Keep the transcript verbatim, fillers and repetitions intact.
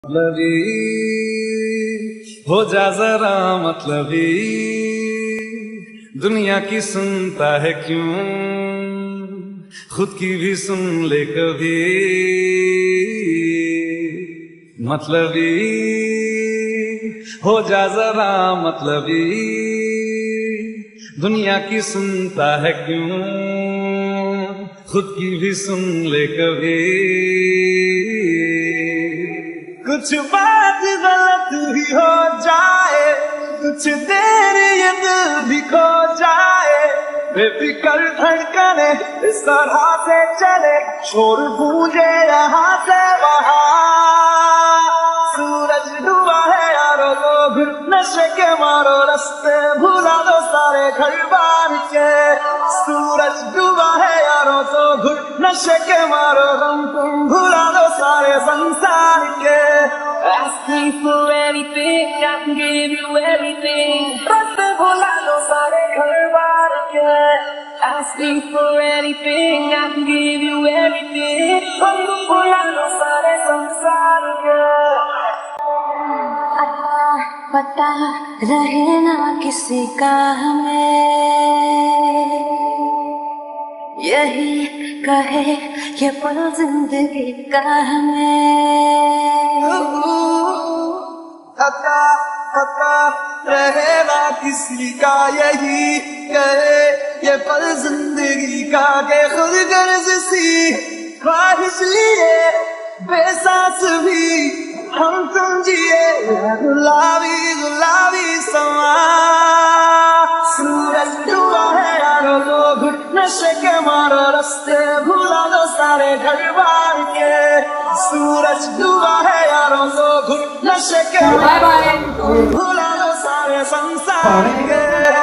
मतलबी हो जा जरा मतलबी, दुनिया की सुनता है क्यों, खुद की भी सुन ले कभी। मतलबी हो जा जरा मतलबी, दुनिया की सुनता है क्यों, खुद की भी सुन ले कभी। कुछ बात गलत ही हो जाए, कुछ देर ये दिल भी खो जाए, बेफिक्र धड़कने इस तरह से चले, शोर गूंजे यहाँ से वहाँ। सूरज डूबा है यारो लोग नशे के मारो, रास्ते भुला दो सारे घर बार के। सूरज डूबा है यारो तो घुट नशे के मारो, गम तुम भुला दो सारे संसार के। Ask me for anything, I can give you everything. रास्ते भुला दो सारे घर बार के। Ask me for anything, I can give you everything. गम तुम भुला दो सारे संसार के। पता रहे ना किसी का हमें, यही कहे ये पल जिंदगी का हमें। पता पता रहे ना किसी का, यही कहे ये पल जिंदगी का, के खुद गर्ज सी ख्वाहिश लिए बेसास भी हम तुम जिए गुलाबी गुलाबी समा। सूरज डूबा है यारो लोग नशे के मारो, रास्ते भुला दो सारे घर बार के। सूरज डूबा है यारो लोग नशे के मारो, भुला दो सारे संसार के।